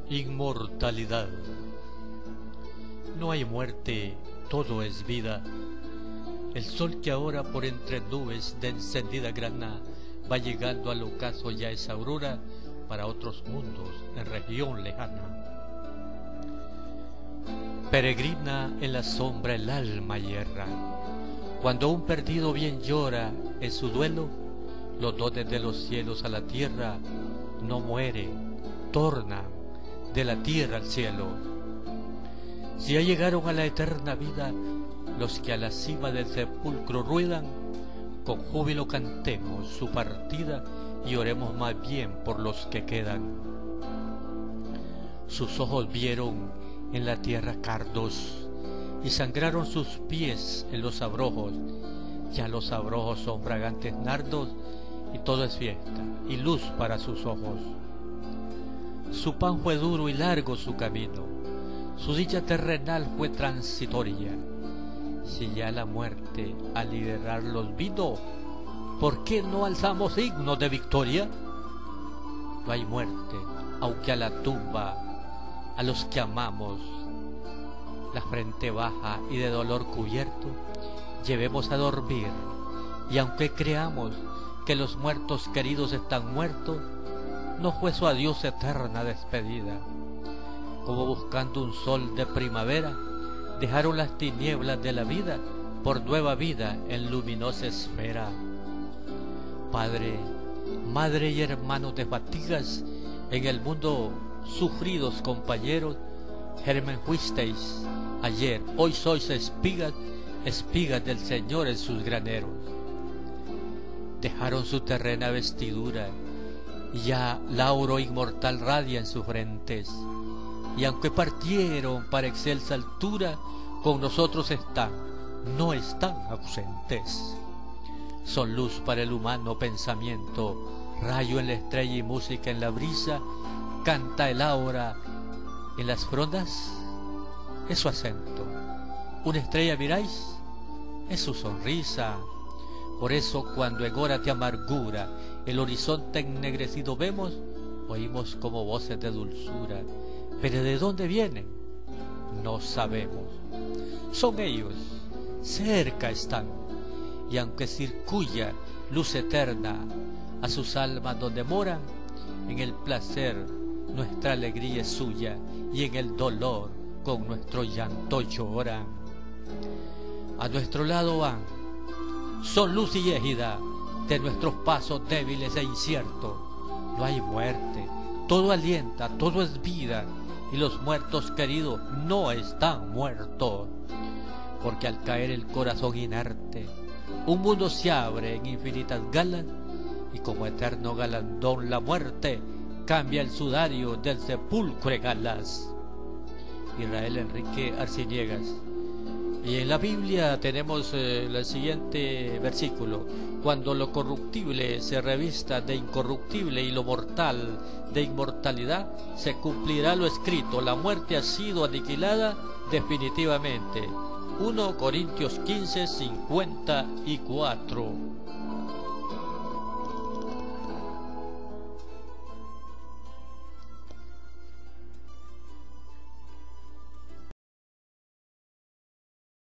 Inmortalidad. No hay muerte, todo es vida. El sol que ahora por entre nubes de encendida grana va llegando al ocaso ya es aurora para otros mundos en región lejana. Peregrina en la sombra el alma hierra. Cuando un perdido bien llora en su duelo, los dones de los cielos a la tierra no mueren, tornan de la tierra al cielo. Si ya llegaron a la eterna vida los que a la cima del sepulcro ruedan, con júbilo cantemos su partida y oremos más bien por los que quedan. Sus ojos vieron en la tierra cardos y sangraron sus pies en los abrojos. Ya los abrojos son fragantes nardos y todo es fiesta y luz para sus ojos. Su pan fue duro y largo su camino, su dicha terrenal fue transitoria. Si ya la muerte a liderarlos vino, ¿por qué no alzamos himnos de victoria? No hay muerte, aunque a la tumba, a los que amamos, la frente baja y de dolor cubierto, llevemos a dormir, y aunque creamos que los muertos queridos están muertos, no fue su adiós eterna despedida. Como buscando un sol de primavera, dejaron las tinieblas de la vida por nueva vida en luminosa esfera. Padre, madre y hermanos de fatigas, en el mundo sufridos compañeros, germen fuisteis ayer, hoy sois espigas, espigas del Señor en sus graneros. Dejaron su terrena vestidura, y ya lauro inmortal radia en sus frentes, y aunque partieron para excelsa altura, con nosotros están, no están ausentes. Son luz para el humano pensamiento, rayo en la estrella y música en la brisa, canta el aura en las frondas, es su acento. Una estrella miráis, es su sonrisa. Por eso cuando en hora de amargura el horizonte ennegrecido vemos, oímos como voces de dulzura, pero ¿de dónde vienen? No sabemos. Son ellos, cerca están, y aunque circuya luz eterna a sus almas donde moran, en el placer nuestra alegría es suya, y en el dolor con nuestro llanto lloran. A nuestro lado van, son luz y égida de nuestros pasos débiles e inciertos. No hay muerte, todo alienta, todo es vida, y los muertos queridos no están muertos. Porque al caer el corazón inerte, un mundo se abre en infinitas galas, y como eterno galardón la muerte cambia el sudario del sepulcro en galas. Israel Enrique Arciniegas. Y en la Biblia tenemos el siguiente versículo: cuando lo corruptible se revista de incorruptible y lo mortal de inmortalidad, se cumplirá lo escrito, la muerte ha sido aniquilada definitivamente. 1 Corintios 15:54.